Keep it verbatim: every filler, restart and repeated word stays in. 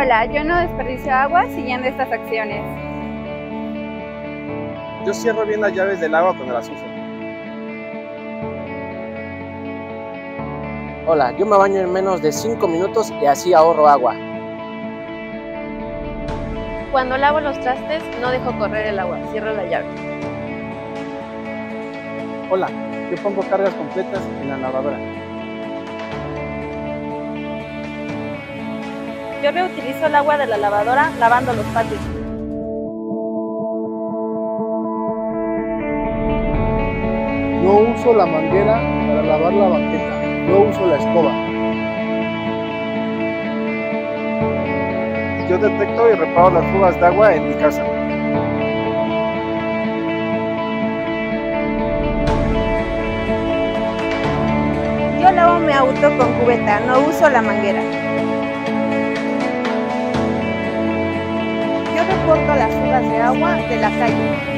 Hola, yo no desperdicio agua siguiendo estas acciones. Yo cierro bien las llaves del agua cuando las uso. Hola, yo me baño en menos de cinco minutos y así ahorro agua. Cuando lavo los trastes, no dejo correr el agua, cierro la llave. Hola, yo pongo cargas completas en la lavadora. Yo reutilizo el agua de la lavadora lavando los patios. No uso la manguera para lavar la banqueta, yo uso la escoba. Yo detecto y reparo las fugas de agua en mi casa. Yo lavo mi auto con cubeta, no uso la manguera. Yo reporto las fugas de agua de la calle.